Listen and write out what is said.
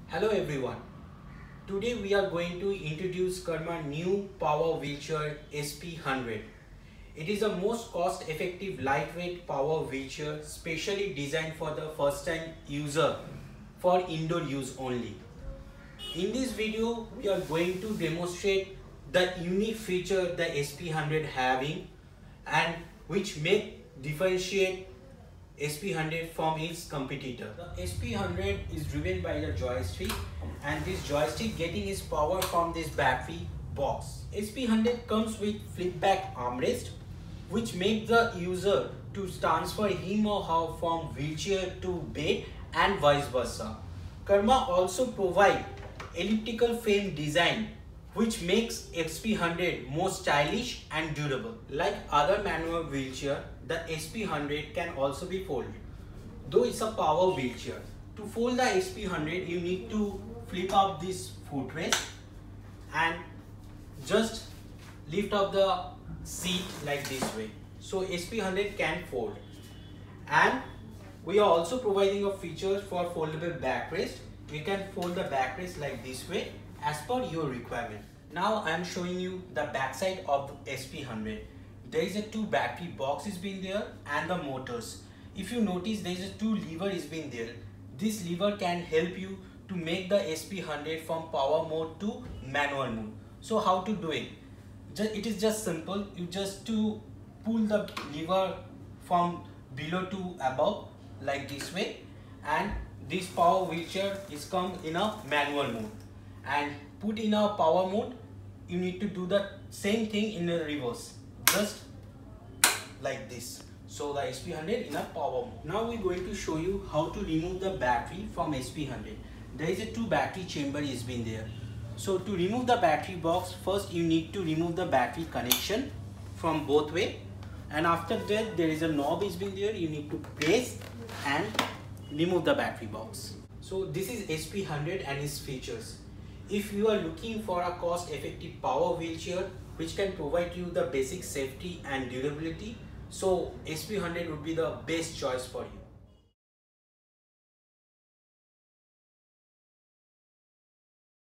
Hello everyone. Today we are going to introduce Karma new power wheelchair SP100. It is the most cost-effective lightweight power wheelchair specially designed for the first-time user for indoor use only. In this video we are going to demonstrate the unique feature the SP100 having and which make differentiate SP100 from its competitor. The SP100 is driven by the joystick and this joystick getting its power from this battery box. SP100 comes with flip back armrest which make the user to transfer him or her from wheelchair to bed and vice versa. Karma also provide elliptical frame design which makes SP100 more stylish and durable. Like other manual wheelchair, the SP100 can also be folded. Though it's a power wheelchair, to fold the SP100 you need to flip up this footrest and just lift up the seat like this way. So SP100 can fold. And we are also providing a feature for foldable backrest. You can fold the backrest like this way as per your requirement. Now I am showing you the backside of the SP100. There is a two battery boxes been there and the motors. If you notice there is a two lever is been there. This lever can help you to make the SP100 from power mode to manual mode. So how to do it? It is just simple. You just to pull the lever from below to above like this way, and this power wheelchair is come in a manual mode, and put in a power mode you need to do the same thing in the reverse, just like this. So the SP100 in a power mode. Now we're going to show you how to remove the battery from SP100. There is a two battery chamber is been there. So to remove the battery box, first you need to remove the battery connection from both way, and after that there is a knob is been there. You need to press and remove the battery box. So this is SP100 and its features. If you are looking for a cost-effective power wheelchair which can provide you the basic safety and durability, so SP100 would be the best choice for you.